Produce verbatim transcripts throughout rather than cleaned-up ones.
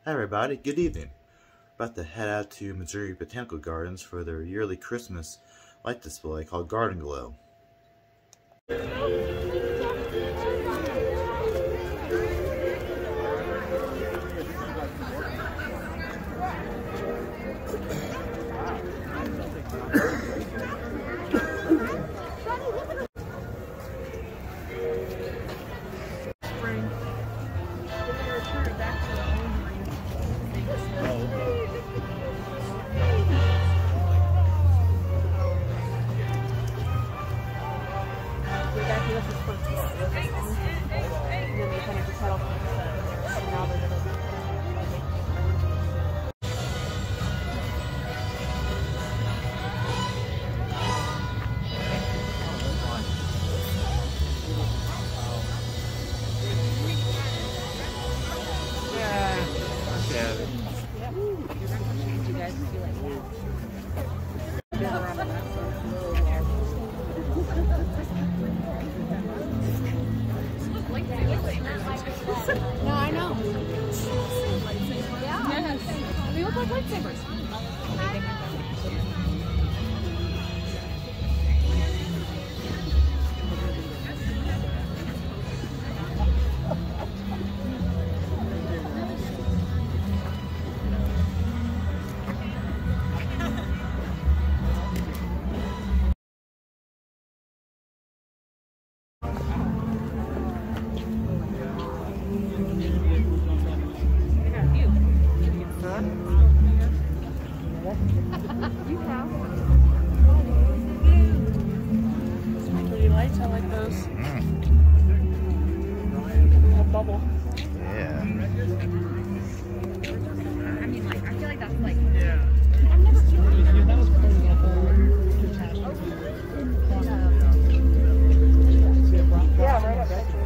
Hi everybody, good evening. About to head out to Missouri Botanical Gardens for their yearly Christmas light display called Garden Glow. No, I know. Yes. They look like lightsabers. You have. Pretty lights, I like those. Mm. A bubble. Yeah. I mean, like, I feel like that's like. Yeah. I've never seen Yeah, that was part of the whole catastrophe. Yeah, right up there.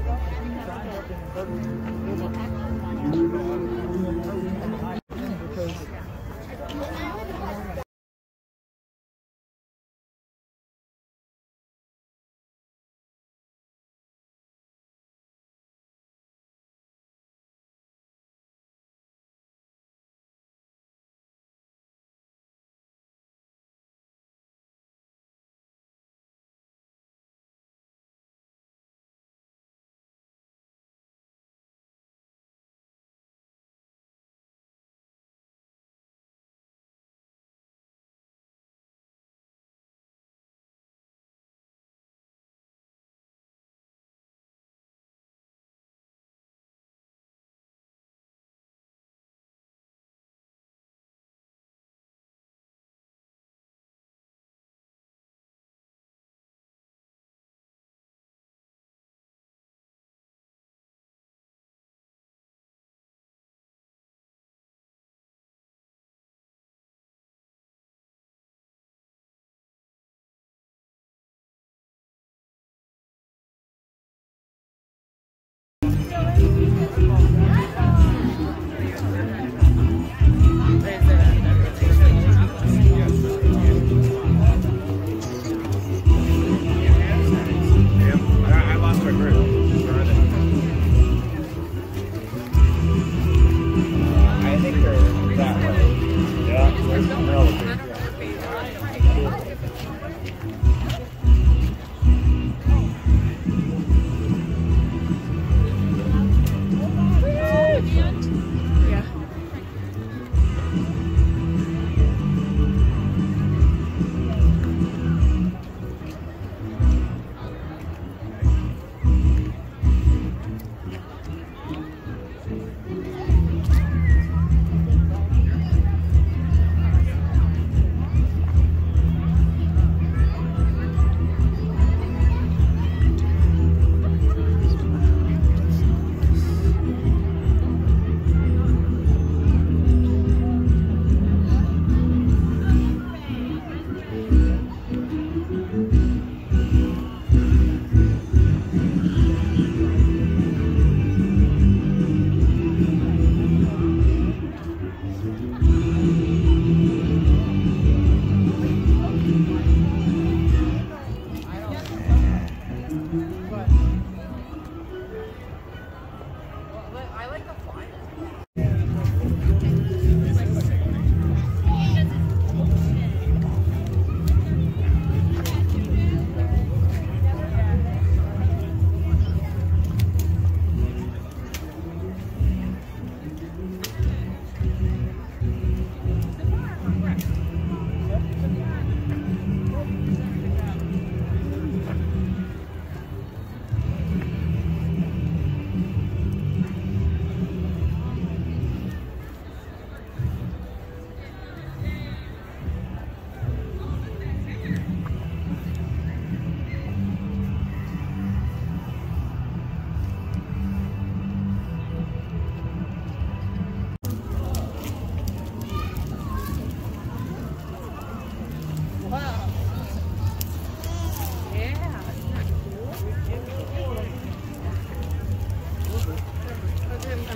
I like the flyers.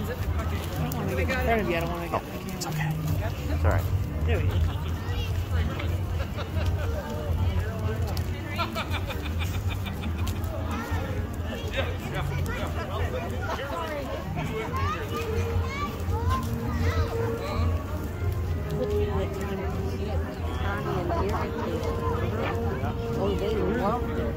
I don't want to get in front of you. I don't want to get. Oh, it's okay. It's all right. There we go. Oh, they loved it.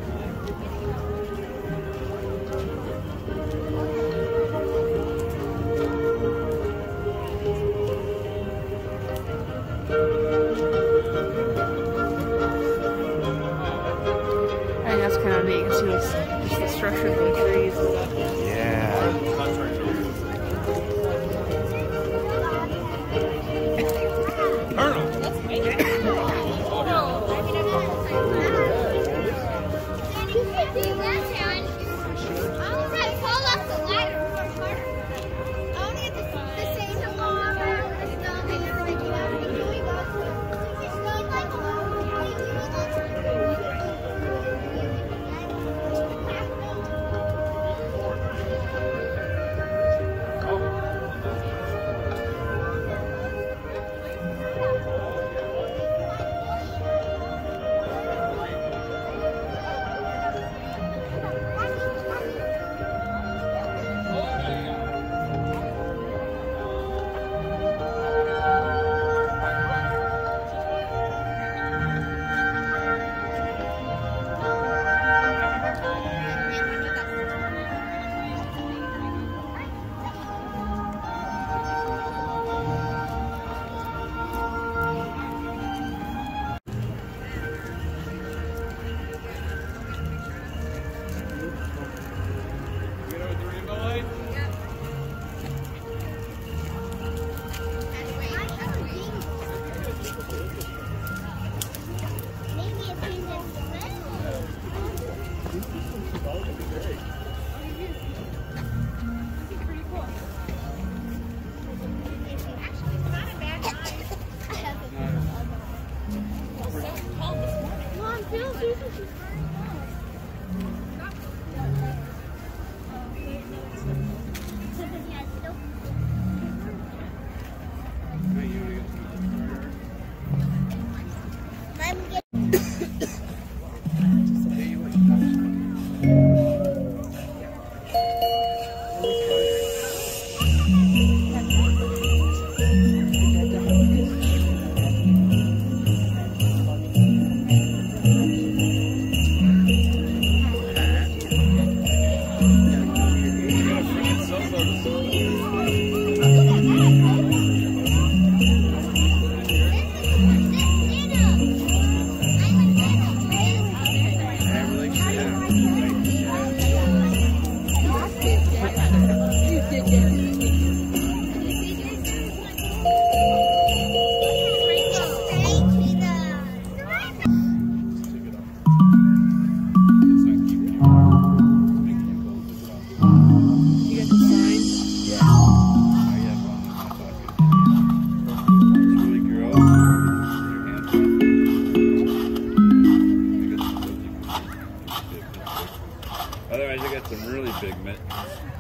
I think that's kind of neat. You can see what's, just the structure of the trees and stuff. Yeah. Otherwise, I got some really big mittens.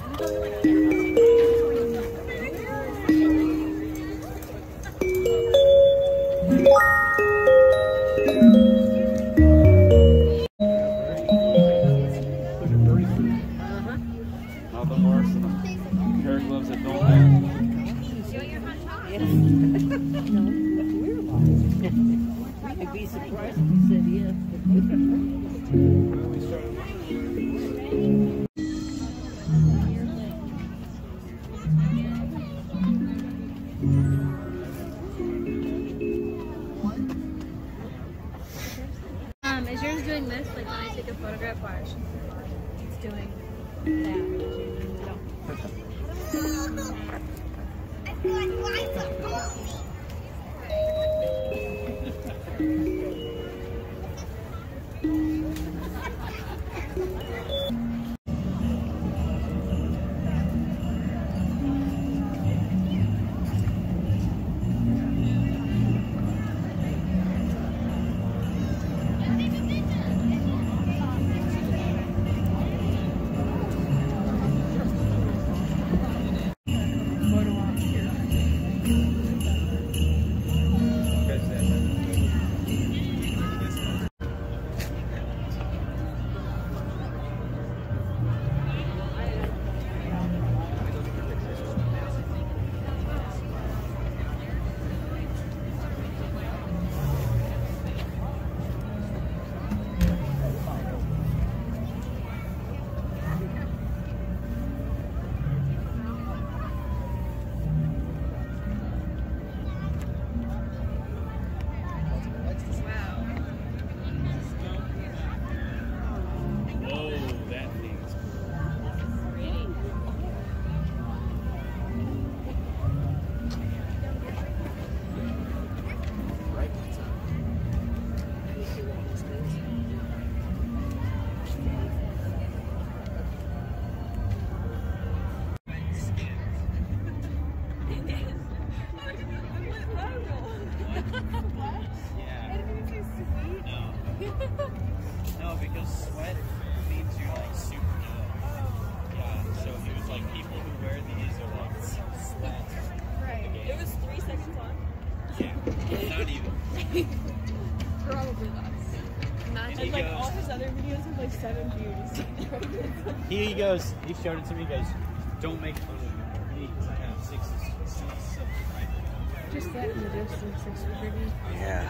Nothing worse than a pair of gloves that don't match. I'd be surprised if you said yes. Um, is yours doing this? Like when I take a photograph, watch. It's doing that. sweat means you're like super good. Yeah, so he was like, people who wear these are like sweat. Right. It was three seconds on? Yeah, not even. Probably less. And And he like goes, all his other videos have like seven views. he goes, he showed it to me, he goes, don't make fun of me because I have six, six subscribers. Just that in the distance is pretty. Yeah.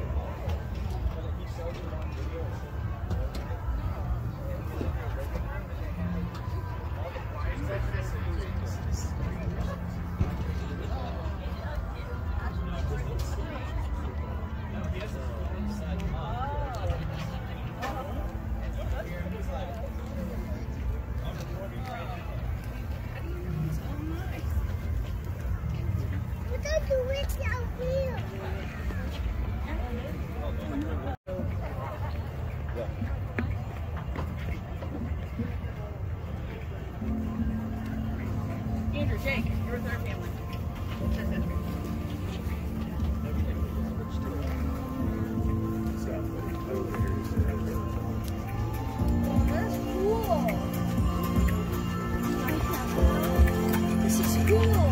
Andrew, Jake, you're with our family. That's cool. This is cool.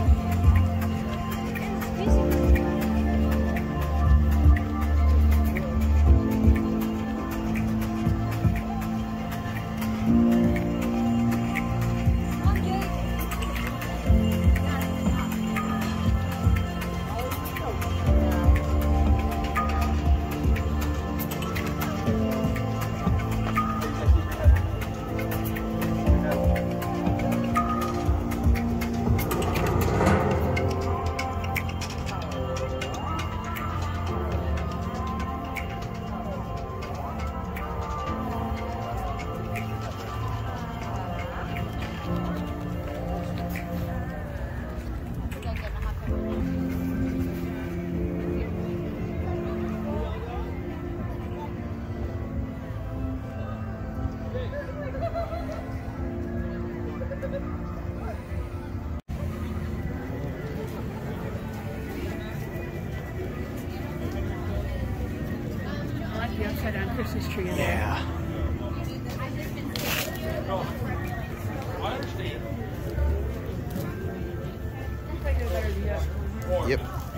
I like the upside down Christmas tree. in there. Yeah. Yep.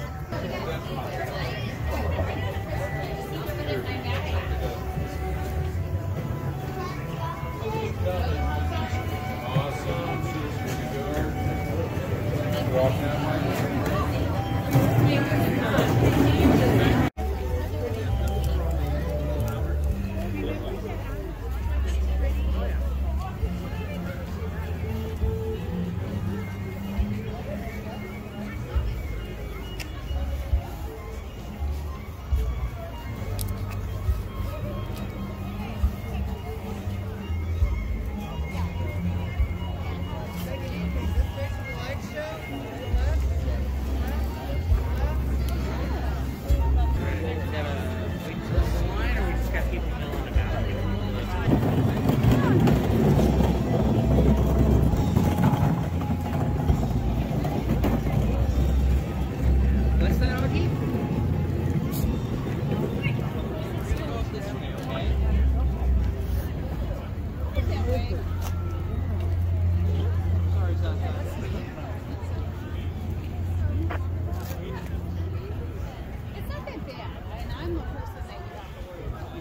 It's not that bad, and I'm the person that you have to worry about.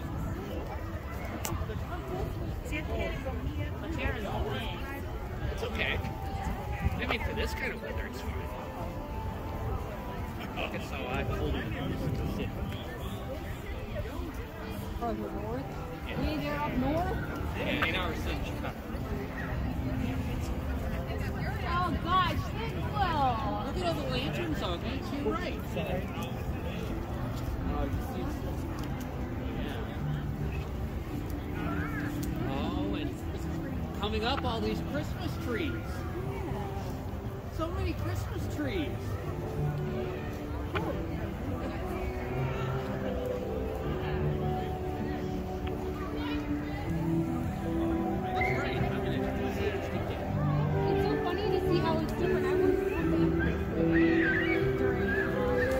It's okay. I mean, for this kind of weather, it's fine. Look at how I pulled it in this city. Further north? Yeah. You there up north? Yeah, eight hours in Chicago. Oh gosh, think well. Look at all the lanterns on it. You're right. Oh, and coming up, all these Christmas trees. So many Christmas trees. That's right. I mean, it's interesting. It's so funny to see how it's different. I wouldn't have that during uh, Is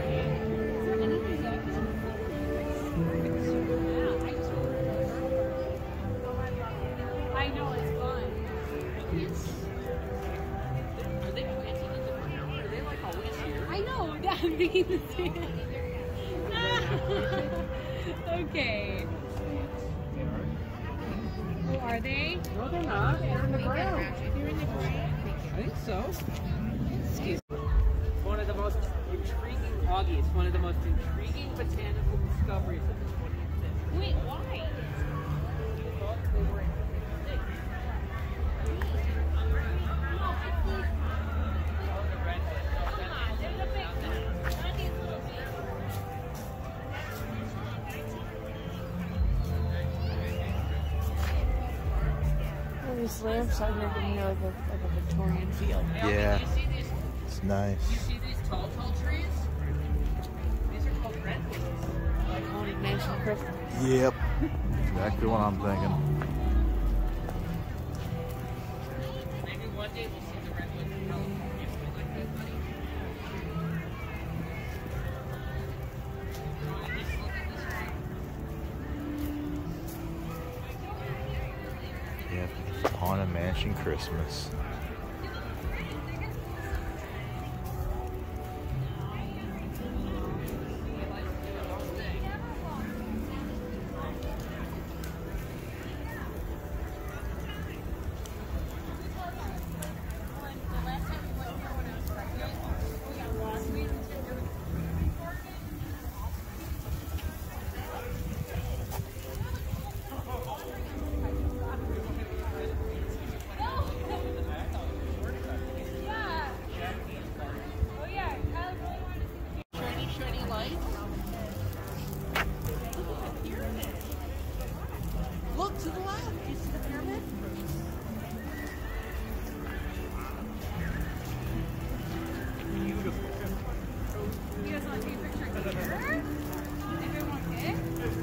there anything that I can Yeah, I just I'm thinking the same. Okay. Oh, are they? No, they're not. They're in the ground. They're in the ground. I think so. Excuse me. It's one of the most intriguing, Augie, it's one of the most intriguing botanical discoveries of the twentieth century. Wait, why? Because they were extinct. These lamps out here give me like a, like a Victorian feel. Yeah. Do you see these, It's nice. do you see these tall, tall trees? These are called redwoods. Iconic mansion Christmas. Yep. Exactly what I'm thinking. Maybe one day we'll see the redwoods in California. You like that, buddy? Just look at this tree. Yep. Haunted Mansion Christmas. Shiny, shiny lights. Look at the pyramid. Look to the left. Do you see the pyramid? You guys want to take a picture here? Everyone okay?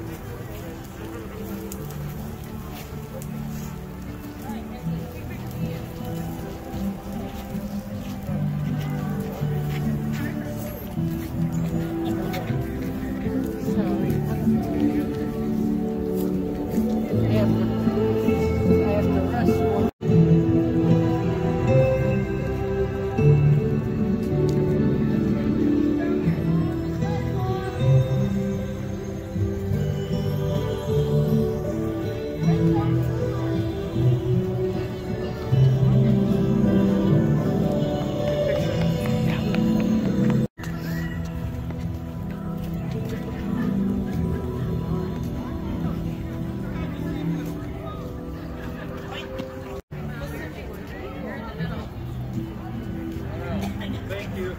Thank you.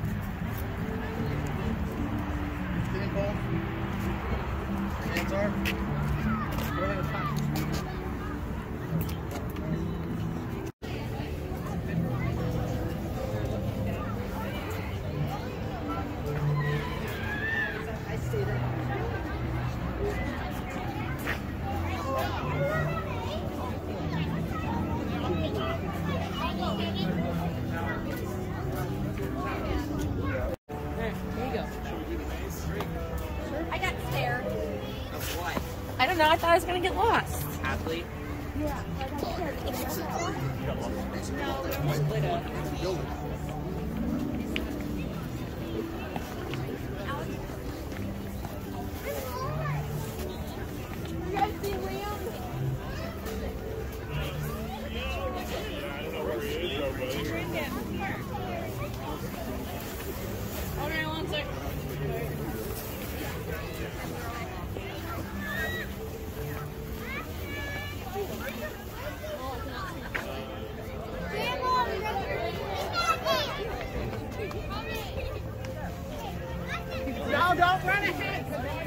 Hands are? Where are the pockets? There, there you go. I got scared. Of what? I don't know, I thought I was gonna get lost. Athlete? You guys see Liam? Okay, one sec. No, don't run ahead.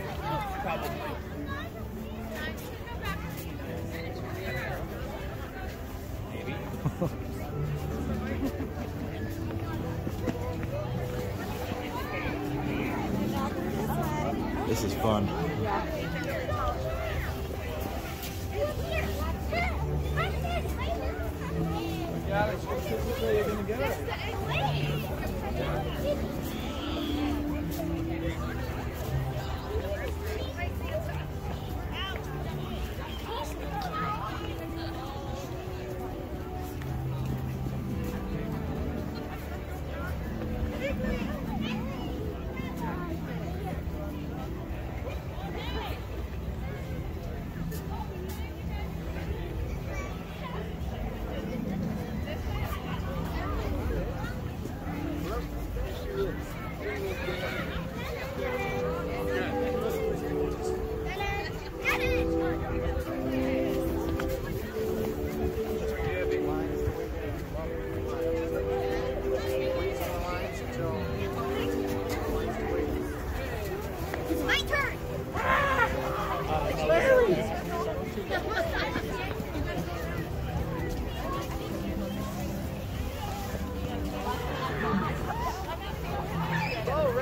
This is fun.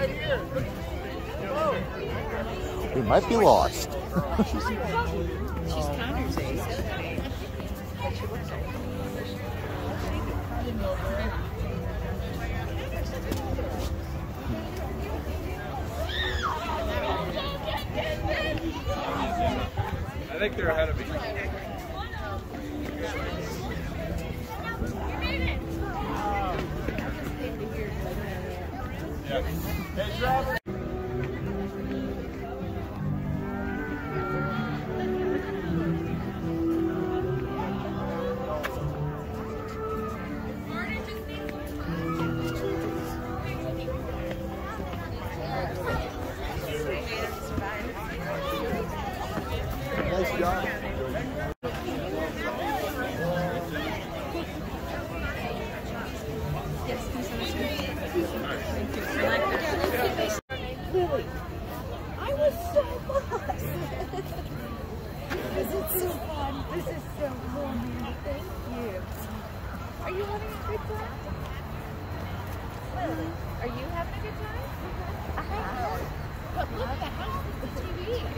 We might be lost. She's Connor's age. But she looks like I think they're ahead of me. Yeah. Hey, driver. Nice job. Lily, I was so lost. This is so fun. This is so warm. Thank you. Are you having a good time? Lily, are you having a good time? Uh-huh. But look at the house with the T V.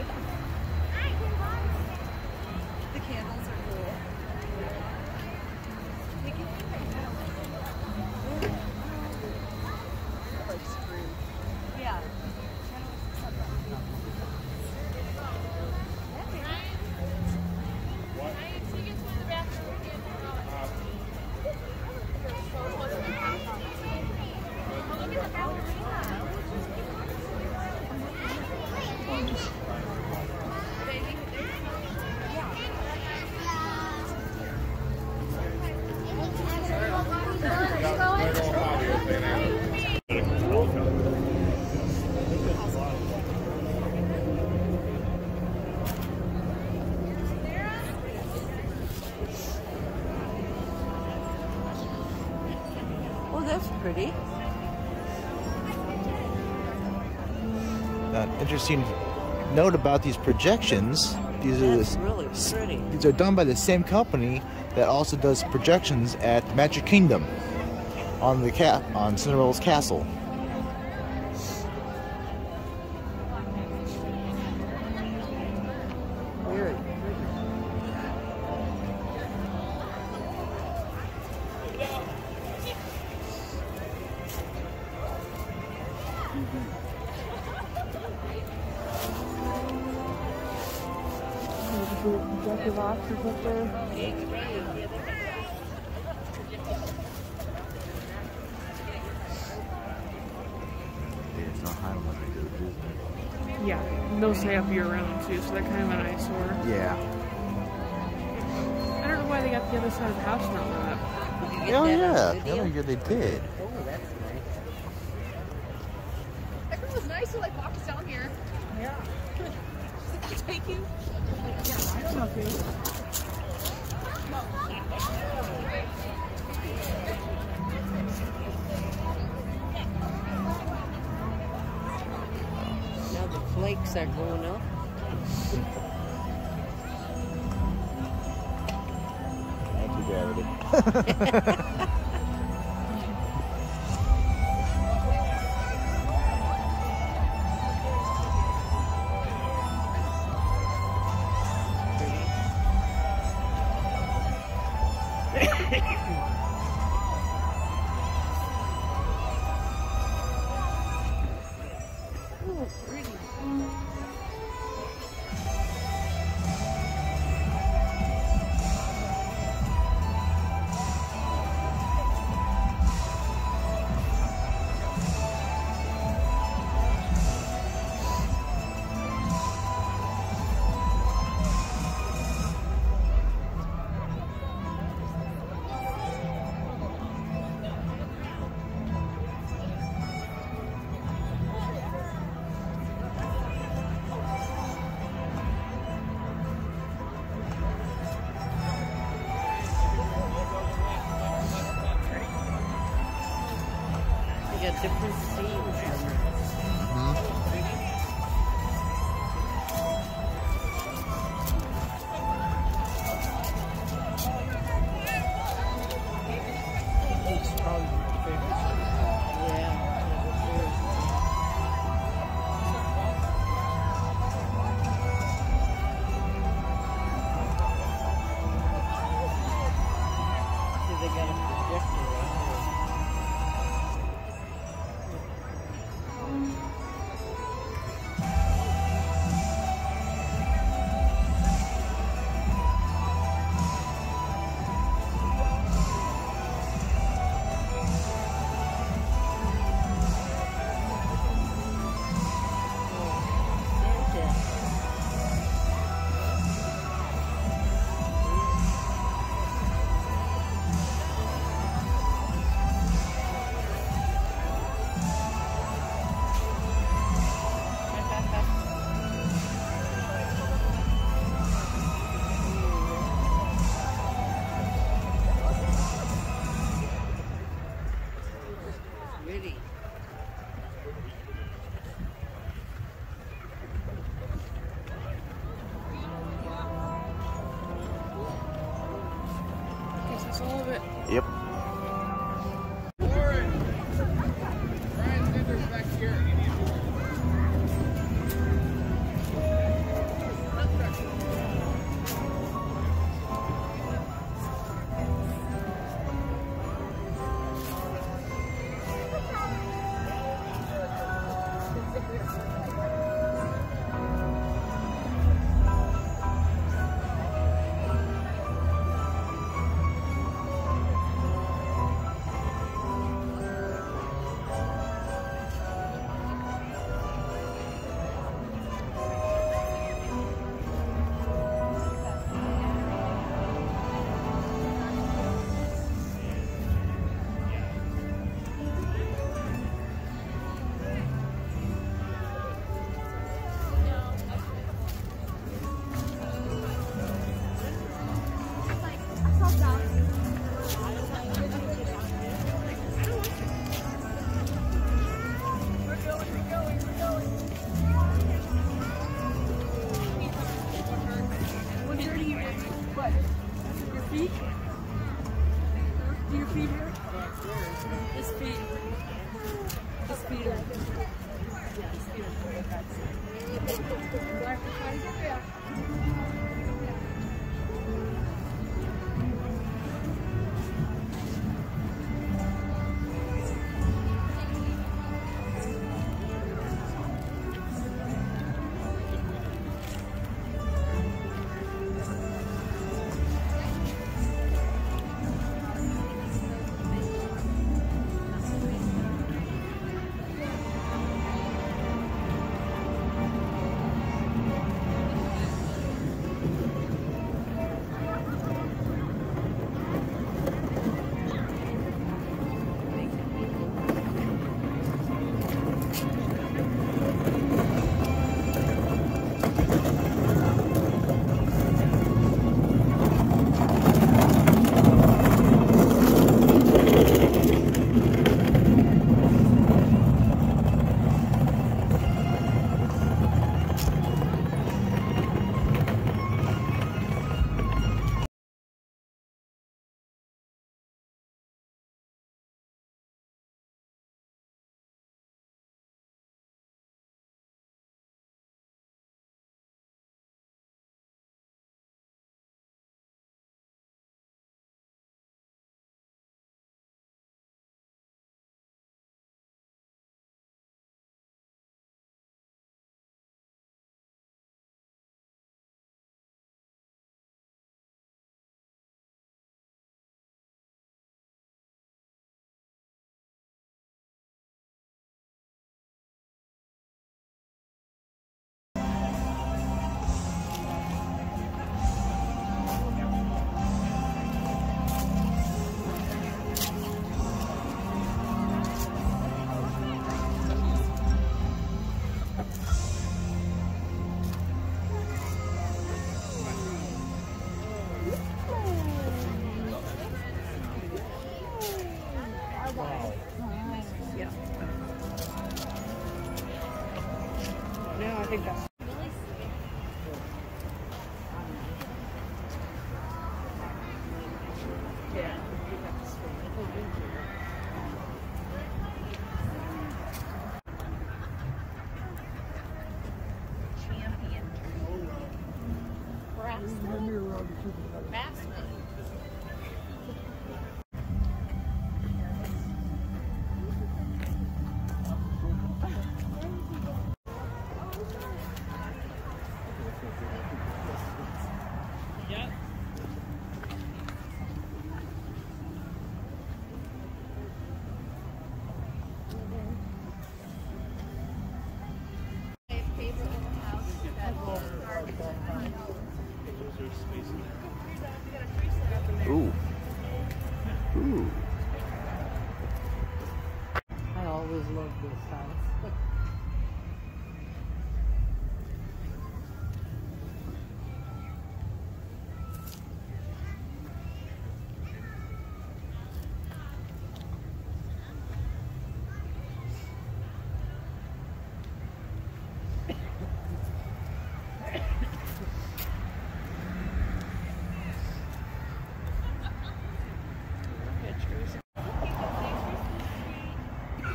The candles are cool. We can eat right now. Like screwed. Yeah. Oh, that's pretty. An interesting note about these projections. These are That's the, really pretty. These are done by the same company that also does projections at Magic Kingdom on the cat on Cinderella's castle. Very pretty. Objective officers up there. It's not high enough to go to Disney. Yeah, and they'll stay up year round too, so they're kind of an eyesore. Yeah. I don't know why they got the other side of the house not lit up. Did you get Oh that yeah, on video? oh yeah, they did. Oh, that's nice. That girl was nice who like walked us down here. Yeah. She's like, take you. Yeah, I don't know. Now the flakes are going up. Anti-gravity. Oh, pretty. They got different scenes. Yeah. Pretty. Guess that's all of it. Yep. Yeah, I think that's. Ooh. Ooh. I always loved this house.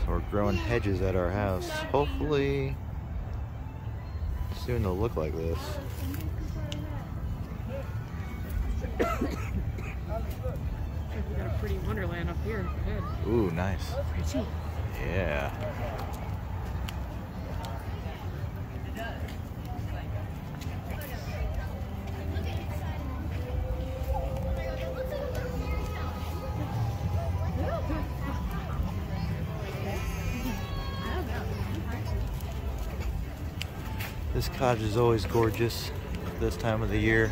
We're growing hedges at our house. Hopefully soon they'll look like this. We got a pretty wonderland up here. Good. Ooh, nice. Pretty. Yeah. This cottage is always gorgeous this time of the year.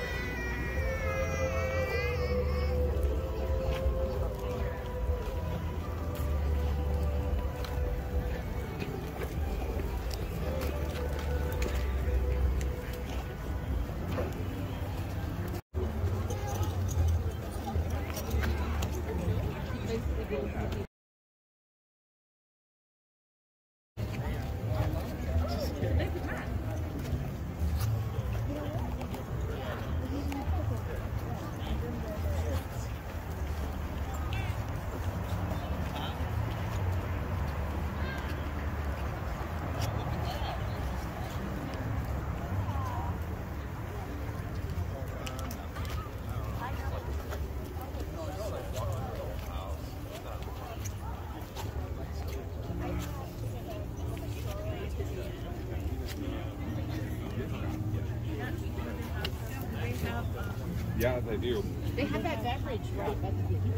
Yeah, they do. They have that beverage right at the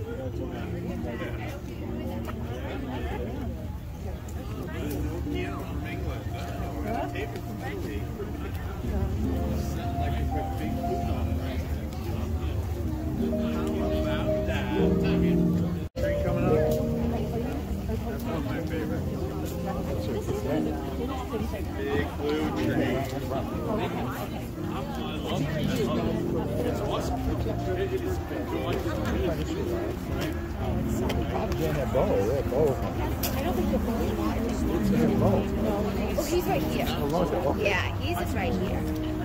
Big blue tree. Oh, he's right here. Yeah, he's just right here.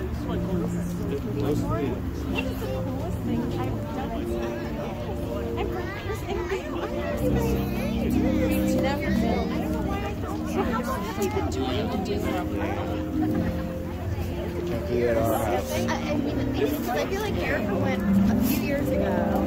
At our house. I, I mean, because I feel like Erica went a few years ago.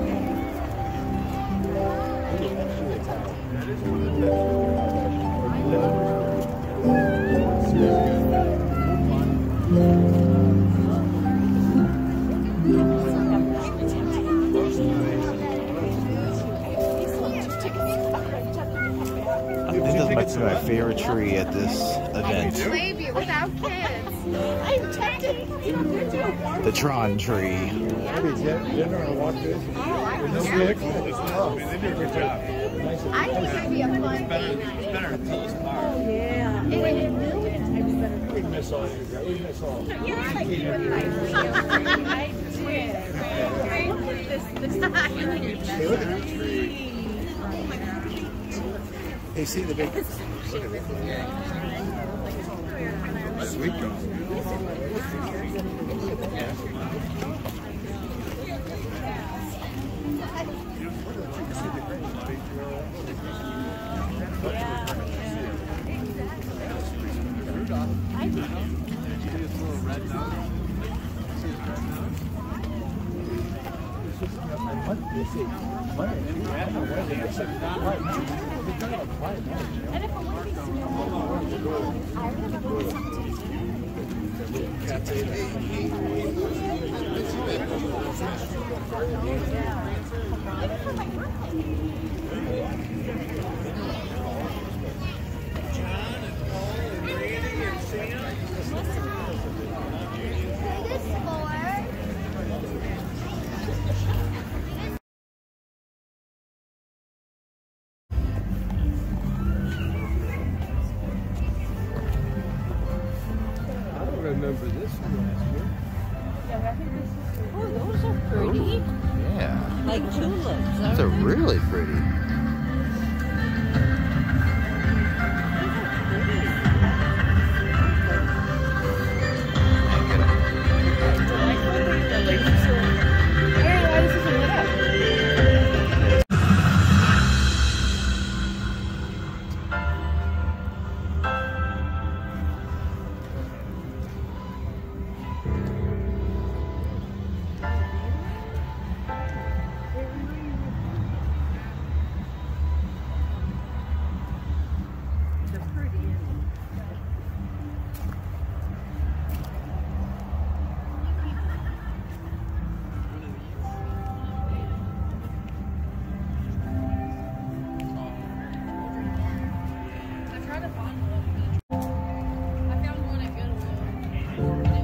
I think this might be my favorite tree at this event. Slave you without kids. I'm tempted. The Tron tree. Oh, I was really cool. They did a good job. I think it might be a fun game. It's better than Peace Park. Yeah. It, it really We miss all you guys. We miss all. I did. Hey, see the big. Sweet girl. Remember this one last year? Oh, those are pretty. Yeah. Like tulips. Those are really pretty. trying to find one. I found one at Goodwill.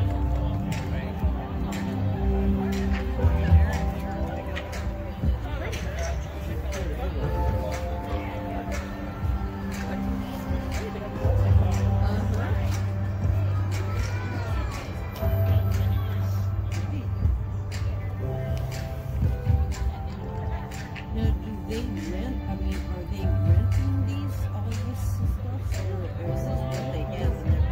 Now, do they rent? I mean, are they renting these, all this stuff, or, or is this what they have in their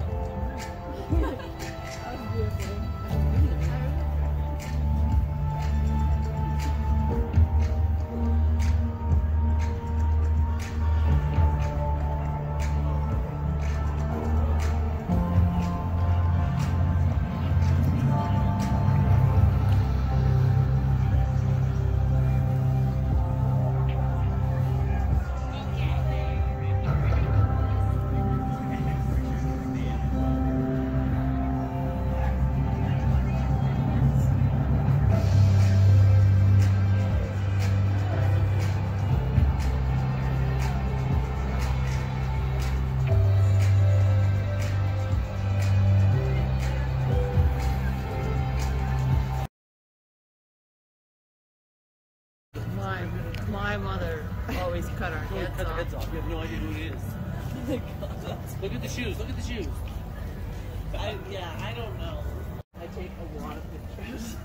My my mother always cut our heads Cut the off. heads off. You have no idea who it is. Look at the shoes. Look at the shoes. I, yeah, I don't know. I take a lot of pictures.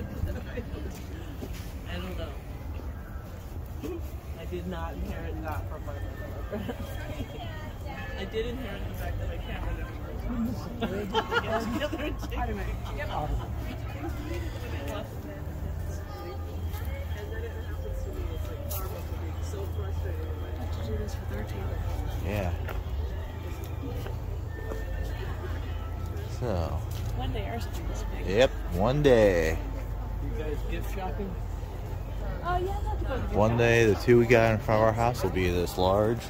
I don't know. I did not inherit that from my mother. I did inherit the fact that I can't remember. Get together and take pictures. And then it happens to me. It's like karma for being so frustrated. I have to do this for thirteen. Yeah. So, One day ours will be this big. yep, one day. You guys gift shopping? Oh yeah, I'd have to go to the One day, the two we got in front of our house will be this large.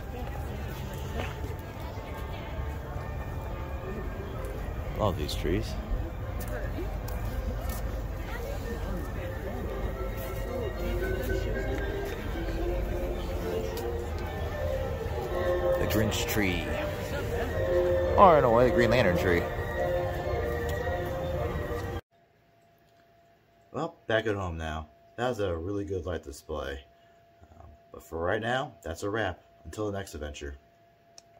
Love these trees. The Grinch tree. Or in a way, the Green Lantern tree. Well, back at home now. That was a really good light display. Um, but for right now, that's a wrap. Until the next adventure.